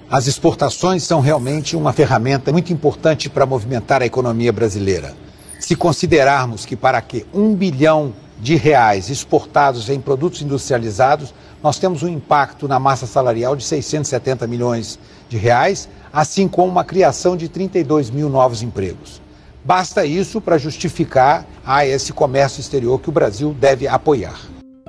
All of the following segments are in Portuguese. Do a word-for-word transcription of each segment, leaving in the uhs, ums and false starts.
As exportações são realmente uma ferramenta muito importante para movimentar a economia brasileira. Se considerarmos que para que um bilhão de reais exportados em produtos industrializados, nós temos um impacto na massa salarial de seiscentos e setenta milhões de reais, assim como uma criação de trinta e dois mil novos empregos. Basta isso para justificar a esse comércio exterior que o Brasil deve apoiar.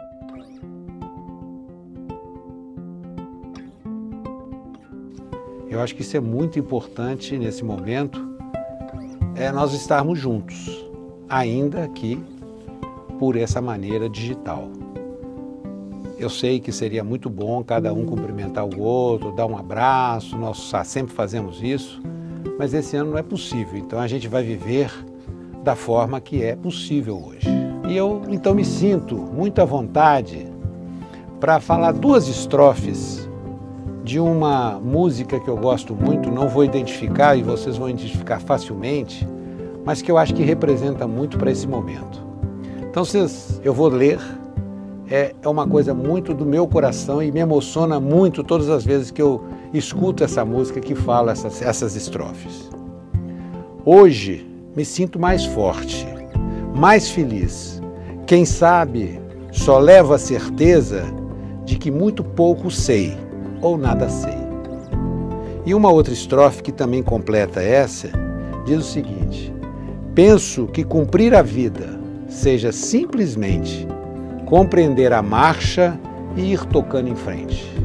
Eu acho que isso é muito importante nesse momento, é nós estarmos juntos, ainda que por essa maneira digital. Eu sei que seria muito bom cada um cumprimentar o outro, dar um abraço, nós sempre fazemos isso, mas esse ano não é possível, então a gente vai viver da forma que é possível hoje. E eu então me sinto muito à vontade para falar duas estrofes de uma música que eu gosto muito, não vou identificar e vocês vão identificar facilmente, mas que eu acho que representa muito para esse momento. Então vocês, eu vou ler, é, é uma coisa muito do meu coração e me emociona muito todas as vezes que eu escuto essa música que fala essas, essas estrofes. Hoje me sinto mais forte, mais feliz. Quem sabe só levo a certeza de que muito pouco sei ou nada sei. E uma outra estrofe que também completa essa diz o seguinte: penso que cumprir a vida seja simplesmente compreender a marcha e ir tocando em frente.